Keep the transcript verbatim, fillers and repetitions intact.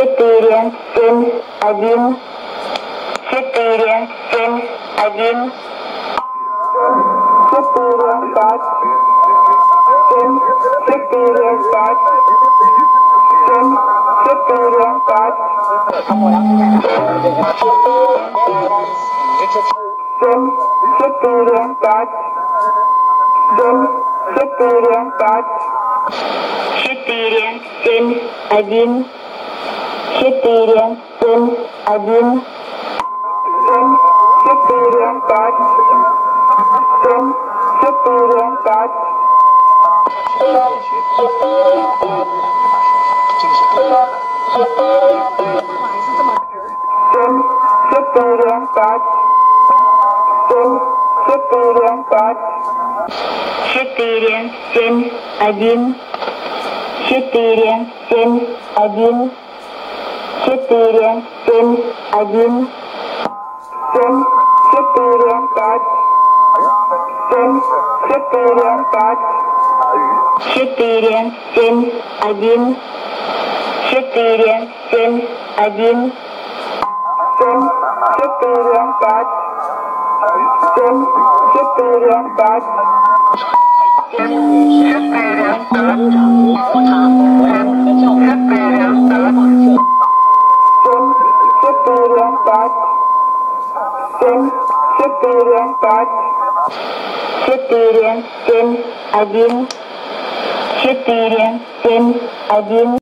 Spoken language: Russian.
четыре, семь, один, четыре, семь, один, четыре, пять, семь, четыре, пять, семь, четыре, пять, семь, четыре, пять, семь, четыре, пять, четыре, семь, один, четыре, семь, один, семь, четыре, пять, семь, четыре, пять, семь, четыре, пять, семь, четыре, пять, семь, четыре, пять, четыре, семь, один, четыре, семь, один, четыре, семь, один, семь, четыре, пять, семь, четыре, пять, четыре, семь, один, четыре, семь, один, семь, четыре, пять, семь, четыре, пять, семь, четыре, пять, четыре, пять, семь, четыре, пять, четыре, семь, один, четыре, семь, один.